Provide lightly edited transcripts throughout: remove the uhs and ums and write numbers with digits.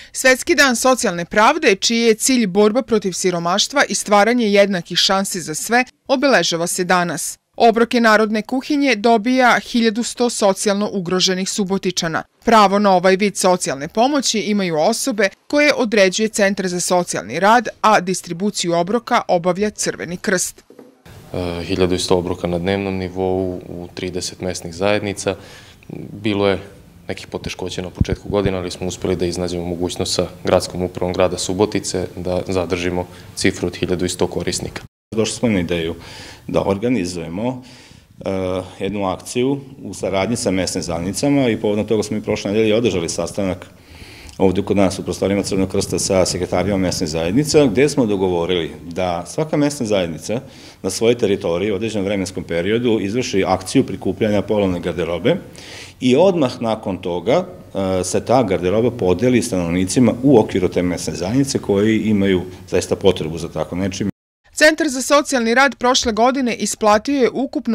Svetski dan socijalne pravde, čiji je cilj borba protiv siromaštva i stvaranje jednakih šansi za sve, obeležava se danas. Obroke narodne kuhinje dobija 1100 socijalno ugroženih Subotičana. Pravo na ovaj vid socijalne pomoći imaju osobe koje određuje Centar za socijalni rad, a distribuciju obroka obavlja Crveni krst. 1100 obroka na dnevnom nivou u 30 mesnih zajednica. Bilo je nekih poteškoća na početku godina, ali smo uspeli da iznađemo mogućnost sa gradskom upravom grada Subotice da zadržimo cifru od 1100 korisnika. Došli smo na ideju da organizujemo jednu akciju u saradnji sa mesnim zajednicama i povodom toga smo i prošle nedelje održali sastanak ovdje kod nas u prostorijama Crvenog krsta sa sekretarijom mesnih zajednica, gde smo dogovorili da svaka mesna zajednica na svojoj teritoriji u određenom vremenskom periodu izvrši akciju prikupljanja polovne garderobe i odmah nakon toga se ta garderoba podeli stanovnicima u okviru te mesne zajednice koji imaju zaista potrebu za tako nečim. Centar za socijalni rad prošle godine isplatio je ukupno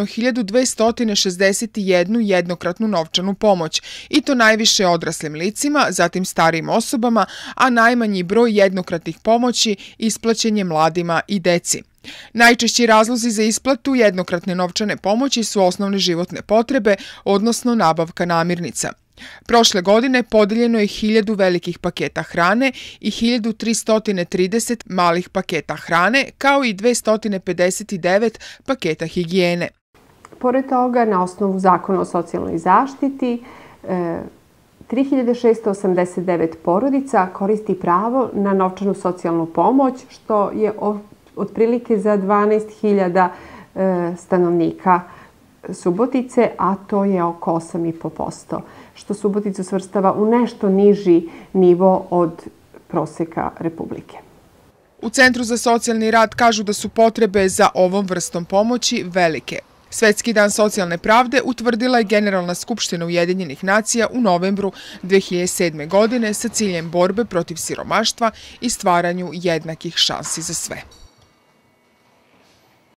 1261 jednokratnu novčanu pomoć, i to najviše odraslim licima, zatim starijim osobama, a najmanji broj jednokratnih pomoći isplaćen je mladima i deci. Najčešći razlozi za isplatu jednokratne novčane pomoći su osnovne životne potrebe, odnosno nabavka namirnica. Prošle godine podeljeno je 1000 velikih paketa hrane i 1330 malih paketa hrane, kao i 259 paketa higijene. Pored toga, na osnovu Zakona o socijalnoj zaštiti, 3689 porodica koristi pravo na novčanu socijalnu pomoć, što je otprilike za 12.000 stanovnika Subotice, a to je oko 8,5%, što Suboticu svrstava u nešto niži nivo od proseka Republike. U Centru za socijalni rad kažu da su potrebe za ovom vrstom pomoći velike. Svetski dan socijalne pravde utvrdila je Generalna skupština Ujedinjenih nacija u novembru 2007. godine sa ciljem borbe protiv siromaštva i stvaranju jednakih šansi za sve.